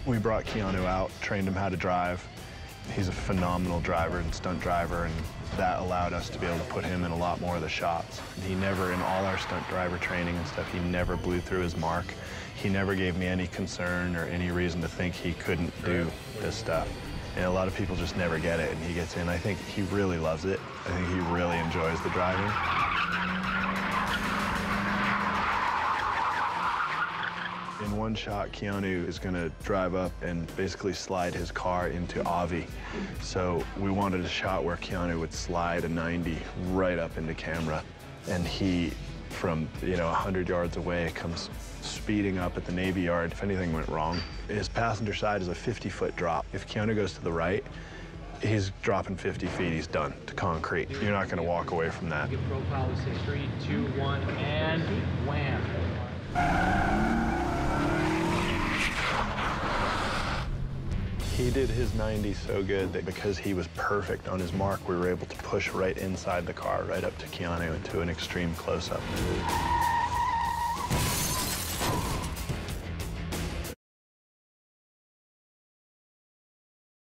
We brought Keanu out, trained him how to drive. He's a phenomenal driver and stunt driver, and that allowed us to be able to put him in a lot more of the shots. He never, in all our stunt driver training and stuff, he never blew through his mark. He never gave me any concern or any reason to think he couldn't do this stuff. And a lot of people just never get it, and he gets in. I think he really loves it. I think he really enjoys the driving. In one shot, Keanu is going to drive up and basically slide his car into Avi. So we wanted a shot where Keanu would slide a 90 right up into camera. And he, from 100 yards away, comes speeding up at the Navy Yard. If anything went wrong, his passenger side is a 50-foot drop. If Keanu goes to the right, he's dropping 50 feet, he's done to concrete. You're not going to walk away from that. Your profile is 6, 3, 2, 1, and wham. He did his 90 so good that because he was perfect on his mark, we were able to push right inside the car, right up to Keanu into an extreme close-up.